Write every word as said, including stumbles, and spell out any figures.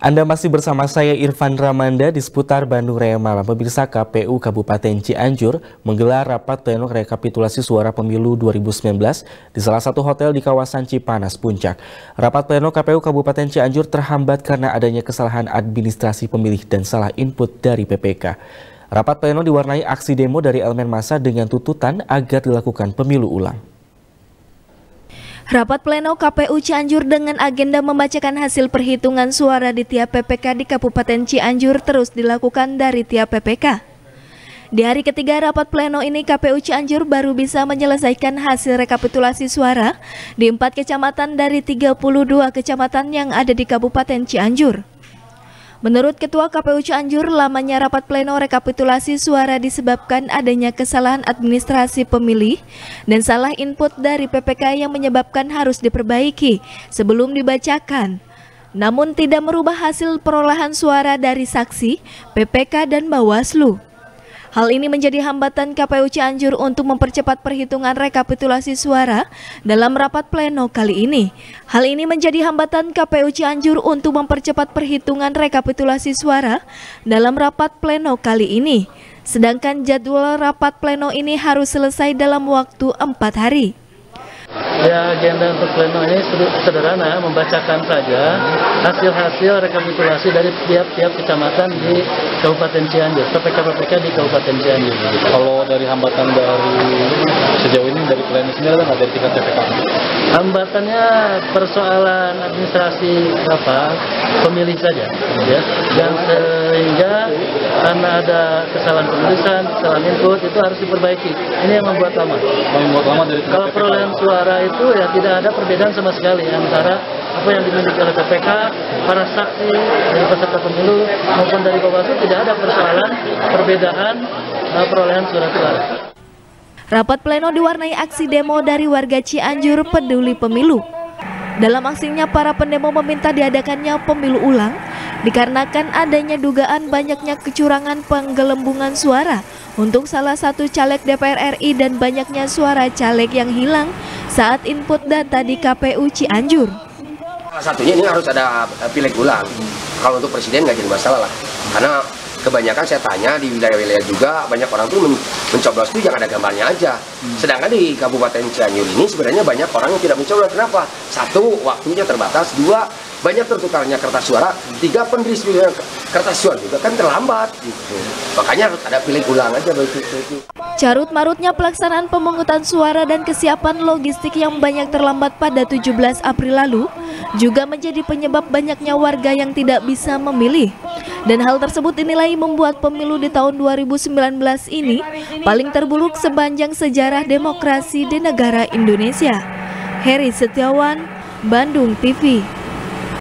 Anda masih bersama saya Irfan Ramanda di seputar Bandung Raya Malam. Pemirsa, K P U Kabupaten Cianjur menggelar rapat pleno rekapitulasi suara pemilu dua ribu sembilan belas di salah satu hotel di kawasan Cipanas, Puncak. Rapat pleno K P U Kabupaten Cianjur terhambat karena adanya kesalahan administrasi pemilih dan salah input dari P P K. Rapat pleno diwarnai aksi demo dari elemen massa dengan tuntutan agar dilakukan pemilu ulang. Rapat pleno K P U Cianjur dengan agenda membacakan hasil perhitungan suara di tiap P P K di Kabupaten Cianjur terus dilakukan dari tiap P P K. Di hari ketiga rapat pleno ini, K P U Cianjur baru bisa menyelesaikan hasil rekapitulasi suara di empat kecamatan dari tiga puluh dua kecamatan yang ada di Kabupaten Cianjur. Menurut Ketua K P U Cianjur, lamanya rapat pleno rekapitulasi suara disebabkan adanya kesalahan administrasi pemilih dan salah input dari P P K yang menyebabkan harus diperbaiki sebelum dibacakan. Namun tidak merubah hasil perolehan suara dari saksi, P P K dan Bawaslu. Hal ini menjadi hambatan K P U Cianjur untuk mempercepat perhitungan rekapitulasi suara dalam rapat pleno kali ini. Hal ini menjadi hambatan K P U Cianjur untuk mempercepat perhitungan rekapitulasi suara dalam rapat pleno kali ini. Sedangkan jadwal rapat pleno ini harus selesai dalam waktu empat hari. Ya, agenda untuk pleno ini sederhana, membacakan saja hasil-hasil rekapitulasi dari tiap-tiap kecamatan di Kabupaten Cianjur, P P K-P P K di Kabupaten Cianjur. Kalau dari hambatan dari sejauh ini dari pleno sendiri kan ada tingkat P P K? Hambatannya persoalan administrasi apa pemilih saja, ya, dan sehingga karena ada kesalahan penulisan, kesalahan input itu harus diperbaiki. Ini yang membuat lama. Membuat lama dari kalau perolehan suara itu ya tidak ada perbedaan sama sekali antara apa yang dimiliki oleh P P K, para saksi dari peserta pemilu maupun dari Bawaslu, tidak ada persoalan perbedaan uh, perolehan suara-suara. Rapat pleno diwarnai aksi demo dari warga Cianjur peduli pemilu. Dalam aksinya, para pendemo meminta diadakannya pemilu ulang dikarenakan adanya dugaan banyaknya kecurangan penggelembungan suara untuk salah satu caleg D P R R I dan banyaknya suara caleg yang hilang saat input data di K P U Cianjur. Salah satunya ini harus ada pileg ulang. Kalau untuk presiden nggak jadi masalah lah, karena kebanyakan saya tanya di wilayah-wilayah juga banyak orang tuh men mencoblos itu yang ada gambarnya aja. Sedangkan di Kabupaten Cianjur ini sebenarnya banyak orang yang tidak mencoblos. Kenapa? Satu, waktunya terbatas. Dua, banyak tertukarnya kertas suara. Tiga, pendistribusian kertas suara juga kan terlambat. Gitu. Makanya harus ada pileg ulang aja begitu. Carut marutnya pelaksanaan pemungutan suara dan kesiapan logistik yang banyak terlambat pada tujuh belas April lalu juga menjadi penyebab banyaknya warga yang tidak bisa memilih. Dan hal tersebut dinilai membuat pemilu di tahun dua ribu sembilan belas ini paling terburuk sepanjang sejarah demokrasi di negara Indonesia. Heri Setiawan, Bandung T V.